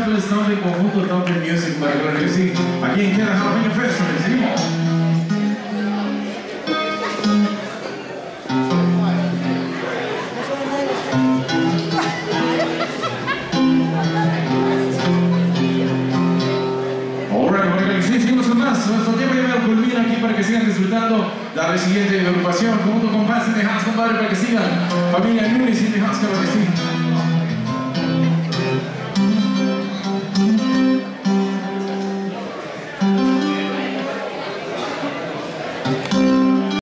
Fabulous Thumping, conjunto Thumping Music, para claro que sí, aquí en Queda Jalapeño Festival. Seguimos. Nuestro tiempo ya me culmina aquí para que sigan disfrutando la siguiente agrupación junto con Paz in the House, compadre, para que sigan familia Nunes in the House.